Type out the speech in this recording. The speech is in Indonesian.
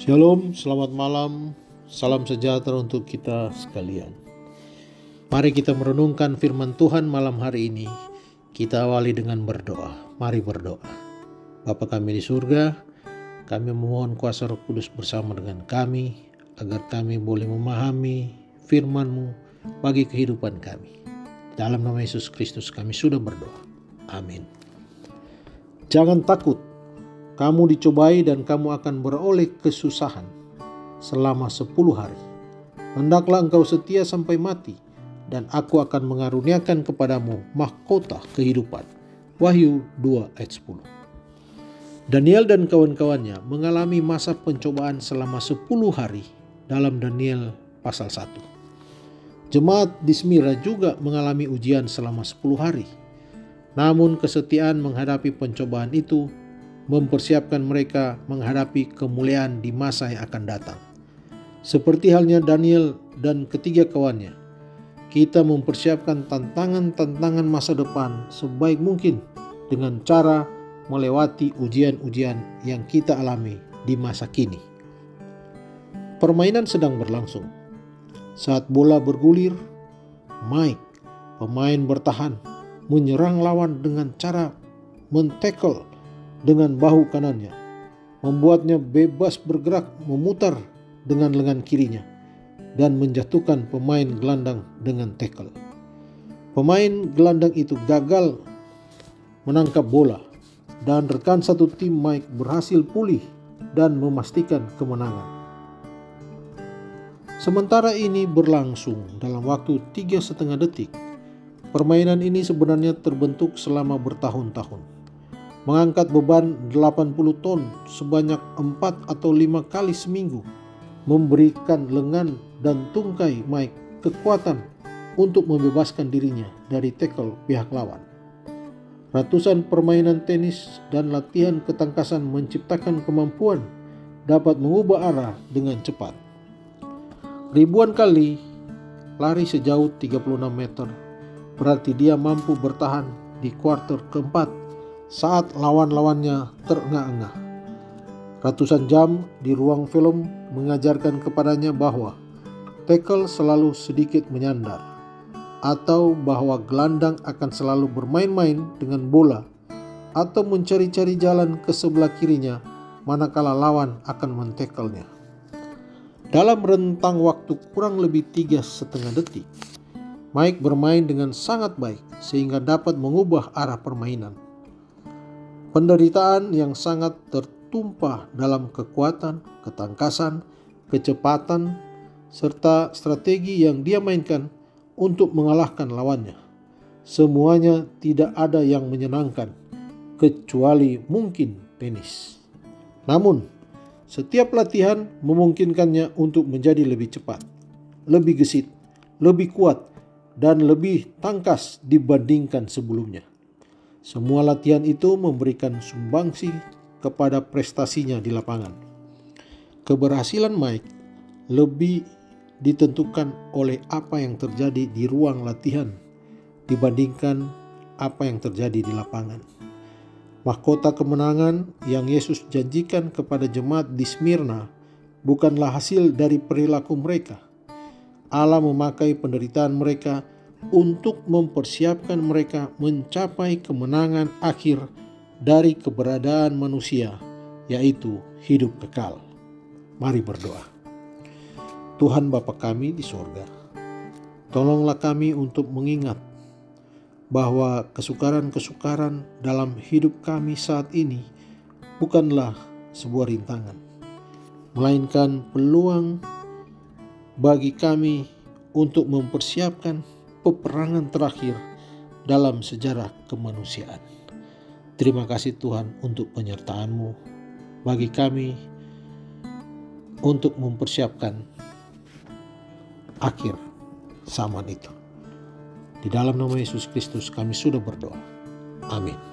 Shalom, selamat malam, salam sejahtera untuk kita sekalian. Mari kita merenungkan firman Tuhan malam hari ini. Kita awali dengan berdoa. Mari berdoa. Bapa kami di surga, kami memohon kuasa Roh Kudus bersama dengan kami, agar kami boleh memahami firman-Mu bagi kehidupan kami. Dalam nama Yesus Kristus kami sudah berdoa. Amin. Jangan takut. Kamu dicobai dan kamu akan beroleh kesusahan selama 10 hari. Hendaklah engkau setia sampai mati, dan aku akan mengaruniakan kepadamu mahkota kehidupan. Wahyu 2 ayat 10. Daniel dan kawan-kawannya mengalami masa pencobaan selama 10 hari dalam Daniel pasal 1. Jemaat di Smyrna juga mengalami ujian selama 10 hari. Namun kesetiaan menghadapi pencobaan itu mempersiapkan mereka menghadapi kemuliaan di masa yang akan datang. Seperti halnya Daniel dan ketiga kawannya, kita mempersiapkan tantangan-tantangan masa depan sebaik mungkin dengan cara melewati ujian-ujian yang kita alami di masa kini. Permainan sedang berlangsung. Saat bola bergulir, Mike, pemain bertahan, menyerang lawan dengan cara men-tackle dengan bahu kanannya, membuatnya bebas bergerak memutar dengan lengan kirinya dan menjatuhkan pemain gelandang dengan tackle. Pemain gelandang itu gagal menangkap bola dan rekan satu tim Mike berhasil pulih dan memastikan kemenangan. Sementara ini berlangsung dalam waktu 3,5 detik. Permainan ini sebenarnya terbentuk selama bertahun-tahun. Mengangkat beban 80 ton sebanyak 4 atau 5 kali seminggu memberikan lengan dan tungkai Mike kekuatan untuk membebaskan dirinya dari tackle pihak lawan. Ratusan permainan tenis dan latihan ketangkasan menciptakan kemampuan dapat mengubah arah dengan cepat. Ribuan kali lari sejauh 36 meter, berarti dia mampu bertahan di kuarter keempat saat lawan-lawannya terengah-engah. Ratusan jam di ruang film mengajarkan kepadanya bahwa tackle selalu sedikit menyandar, atau bahwa gelandang akan selalu bermain-main dengan bola atau mencari-cari jalan ke sebelah kirinya manakala lawan akan men-tackle-nya. Dalam rentang waktu kurang lebih 3,5 detik, Mike bermain dengan sangat baik sehingga dapat mengubah arah permainan. Penderitaan yang sangat tertumpah dalam kekuatan, ketangkasan, kecepatan, serta strategi yang dia mainkan untuk mengalahkan lawannya. Semuanya tidak ada yang menyenangkan, kecuali mungkin tenis. Namun, setiap latihan memungkinkannya untuk menjadi lebih cepat, lebih gesit, lebih kuat, dan lebih tangkas dibandingkan sebelumnya. Semua latihan itu memberikan sumbangsi kepada prestasinya di lapangan. Keberhasilan Mike lebih ditentukan oleh apa yang terjadi di ruang latihan dibandingkan apa yang terjadi di lapangan. Mahkota kemenangan yang Yesus janjikan kepada jemaat di Smyrna bukanlah hasil dari perilaku mereka. Allah memakai penderitaan mereka untuk mempersiapkan mereka mencapai kemenangan akhir dari keberadaan manusia, yaitu hidup kekal. Mari berdoa. Tuhan Bapa kami di sorga, tolonglah kami untuk mengingat bahwa kesukaran-kesukaran dalam hidup kami saat ini bukanlah sebuah rintangan, melainkan peluang bagi kami untuk mempersiapkan peperangan terakhir dalam sejarah kemanusiaan. Terima kasih Tuhan untuk penyertaan-Mu bagi kami untuk mempersiapkan akhir zaman itu. Di dalam nama Yesus Kristus kami sudah berdoa. Amin.